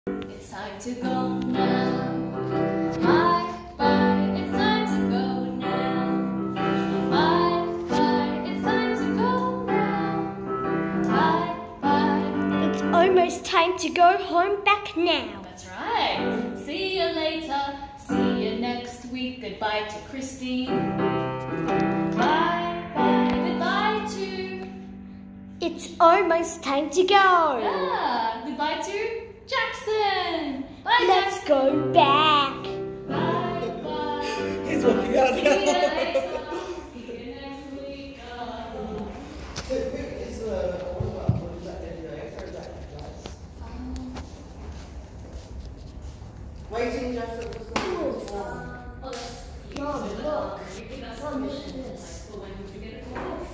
It's time to go now. Bye, bye, it's time to go now. Bye, bye, it's time to go now. Bye, bye. It's almost time to go home back now. That's right. See you later. See you next week. Goodbye to Christine. Bye, bye, goodbye to... It's almost time to go. Yeah, goodbye to Jackson. Bye, Let's Jackson. go back. Bye, bye. He's walking out See you later.